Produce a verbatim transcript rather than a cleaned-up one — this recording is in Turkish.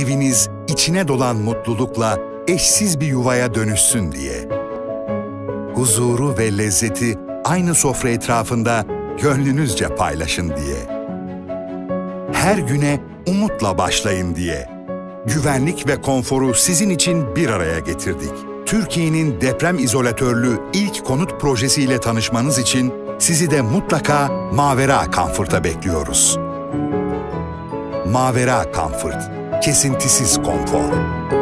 eviniz içine dolan mutlulukla eşsiz bir yuvaya dönüşsün diye. Huzuru ve lezzeti aynı sofra etrafında gönlünüzce paylaşın diye. Her güne umutla başlayın diye. Güvenlik ve konforu sizin için bir araya getirdik. Türkiye'nin deprem izolatörlü ilk konut projesiyle tanışmanız için sizi de mutlaka Mavera Comfort'a bekliyoruz. Mavera Comfort, kesintisiz konfor.